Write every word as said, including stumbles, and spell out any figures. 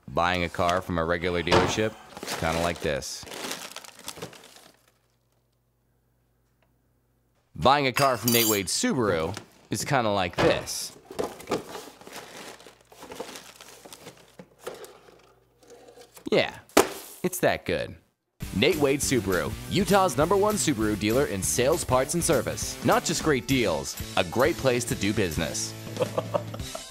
Buying a car from a regular dealership is kind of like this. Buying a car from Nate Wade's Subaru is kind of like this. Yeah, it's that good. Nate Wade Subaru, Utah's number one Subaru dealer in sales, parts, and service. Not just great deals, a great place to do business.